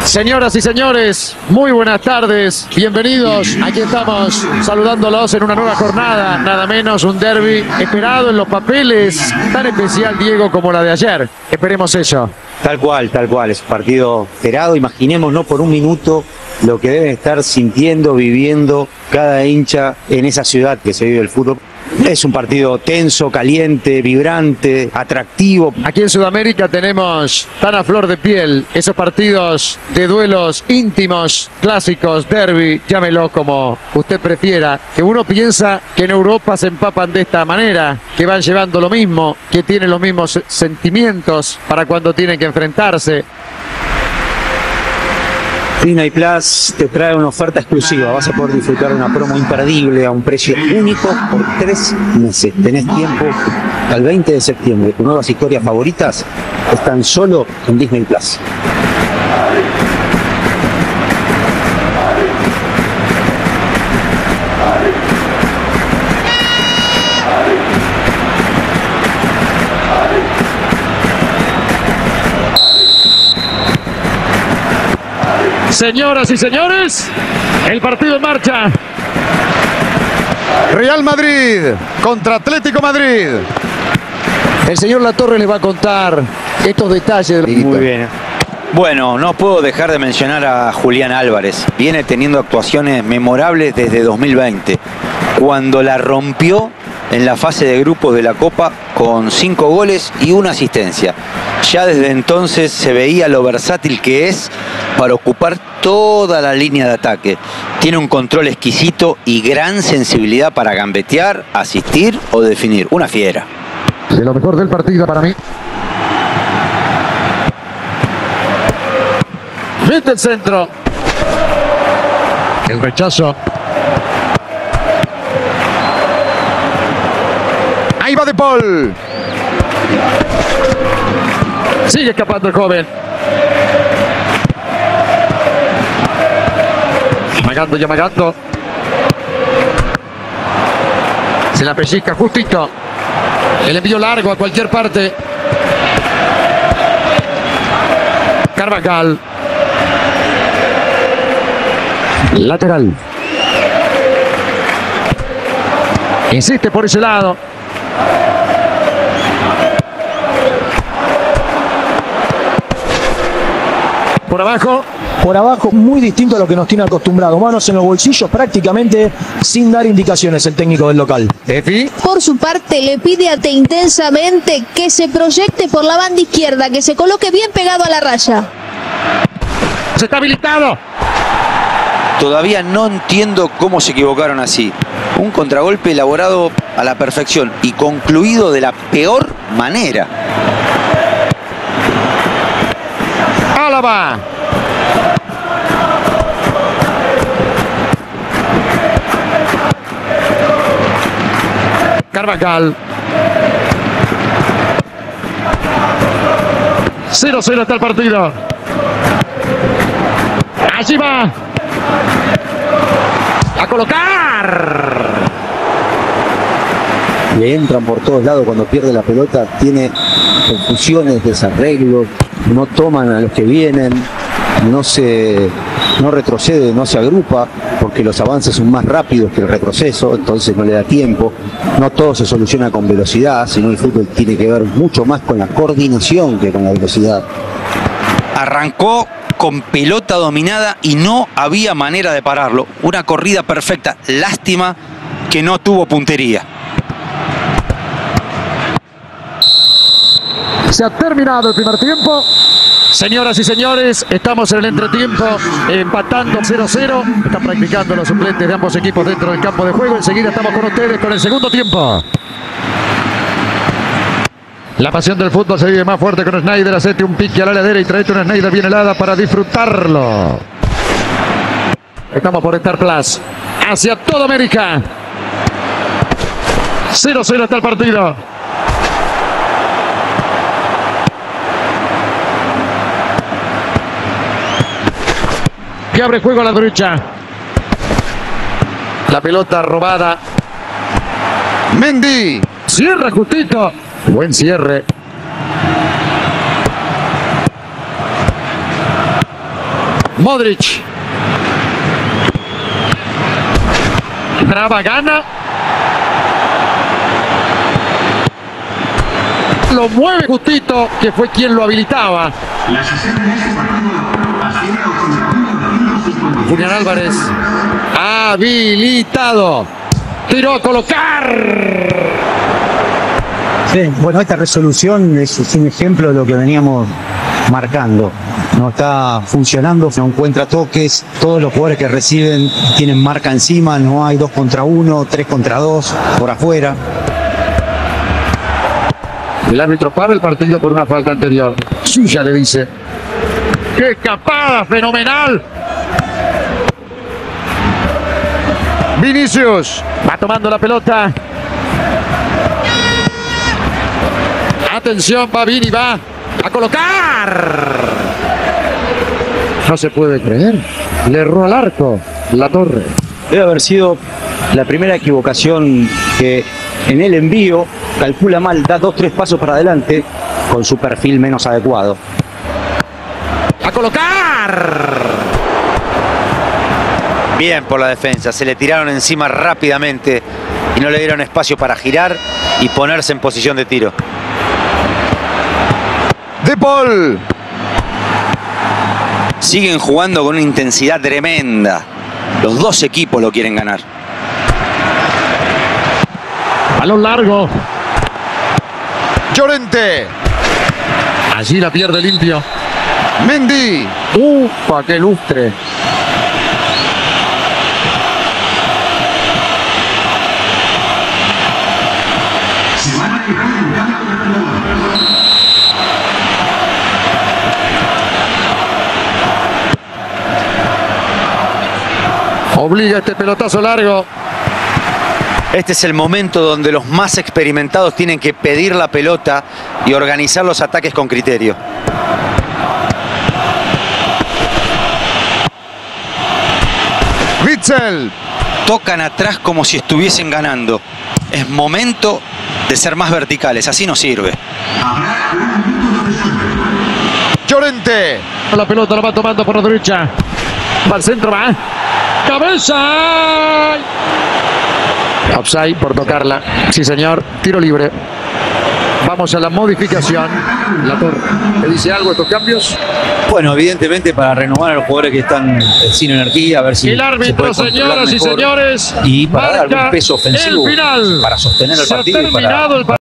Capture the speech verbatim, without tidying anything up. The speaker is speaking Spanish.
Señoras y señores, muy buenas tardes, bienvenidos. Aquí estamos saludándolos en una nueva jornada, nada menos un derbi esperado en los papeles, tan especial, Diego, como la de ayer. Esperemos eso. Tal cual, tal cual, es un partido esperado. Imaginémonos por un minuto lo que deben estar sintiendo, viviendo cada hincha en esa ciudad que se vive el fútbol. Es un partido tenso, caliente, vibrante, atractivo. Aquí en Sudamérica tenemos tan a flor de piel esos partidos de duelos íntimos, clásicos, derbi, llámelo como usted prefiera, que uno piensa que en Europa se empapan de esta manera, que van llevando lo mismo, que tienen los mismos sentimientos para cuando tienen que enfrentarse. Disney Plus te trae una oferta exclusiva. Vas a poder disfrutar de una promo imperdible a un precio único por tres meses. Tenés tiempo al veinte de septiembre. Tus nuevas historias favoritas están solo en Disney Plus. Señoras y señores, el partido en marcha. Real Madrid contra Atlético Madrid. El señor Latorre les va a contar estos detalles. Muy bien. Bueno, no puedo dejar de mencionar a Julián Álvarez. Viene teniendo actuaciones memorables desde dos mil veinte, cuando la rompió en la fase de grupos de la Copa con cinco goles y una asistencia. Ya desde entonces se veía lo versátil que es para ocupar toda la línea de ataque. Tiene un control exquisito y gran sensibilidad para gambetear, asistir o definir. Una fiera. De lo mejor del partido para mí. Mete el centro. El rechazo. Ahí va De Paul. Sigue escapando el joven. Amagando y amagando. Se la pellizca justito. El envío largo a cualquier parte. Carvajal. Lateral. Insiste por ese lado. Por abajo. Por abajo, muy distinto a lo que nos tiene acostumbrado. Manos en los bolsillos, prácticamente sin dar indicaciones el técnico del local. Efi. Por su parte, le pide a Te intensamente que se proyecte por la banda izquierda, que se coloque bien pegado a la raya. Se está habilitado. Todavía no entiendo cómo se equivocaron así. Un contragolpe elaborado a la perfección y concluido de la peor manera. Álava. Carvajal. cero cero está el partido. Allí va. A colocar. Le entran por todos lados cuando pierde la pelota. Tiene confusiones, desarreglos. No toman a los que vienen. No se, no retrocede, no se agrupa, porque los avances son más rápidos que el retroceso, entonces no le da tiempo. No todo se soluciona con velocidad, sino el fútbol tiene que ver mucho más con la coordinación que con la velocidad. Arrancó con pelota dominada y no había manera de pararlo. Una corrida perfecta. Lástima que no tuvo puntería. Se ha terminado el primer tiempo. Señoras y señores, estamos en el entretiempo, empatando cero cero. Están practicando los suplentes de ambos equipos dentro del campo de juego. Enseguida estamos con ustedes con el segundo tiempo. La pasión del fútbol se vive más fuerte con Snyder. Hacete un pique a la heladera y traete una Snyder bien helada para disfrutarlo. Estamos por Star Plus. Hacia toda América. cero cero está el partido. Que abre juego a la derecha. La pelota robada. Mendy. Cierra justito. Buen cierre. Modric. Traba, gana. Lo mueve justito, que fue quien lo habilitaba. Julián Álvarez. Habilitado. Tiró a colocar. Sí, bueno, esta resolución es, es un ejemplo de lo que veníamos marcando. No está funcionando, no encuentra toques, todos los jugadores que reciben tienen marca encima, no hay dos contra uno, tres contra dos, por afuera. El árbitro para el partido por una falta anterior. Suya, le dice. ¡Qué escapada fenomenal! Vinicius va tomando la pelota. Atención, va Vini, va a colocar. No se puede creer. Le erró al arco La Torre. Debe haber sido la primera equivocación que en el envío calcula mal, da dos, tres pasos para adelante con su perfil menos adecuado. A colocar. Bien por la defensa, se le tiraron encima rápidamente y no le dieron espacio para girar y ponerse en posición de tiro. De Paul. Siguen jugando con una intensidad tremenda. Los dos equipos lo quieren ganar. Balón largo. Llorente. Allí la pierde limpio. Mendy. Ufa, qué lustre. Obliga este pelotazo largo. Este es el momento donde los más experimentados tienen que pedir la pelota y organizar los ataques con criterio. Witsel. Tocan atrás como si estuviesen ganando. Es momento de ser más verticales, así no sirve. Llorente. La pelota la va tomando por la derecha. Va al centro, va. ¡Cabeza! Offside por tocarla. Sí, señor. Tiro libre. Vamos a la modificación. La Torre. ¿Le dice algo estos cambios? Bueno, evidentemente para renovar a los jugadores que están sin energía, a ver si el árbitro, señoras y señores, y para dar algún peso ofensivo el final. para sostener el Se partido ha y para terminado el partido.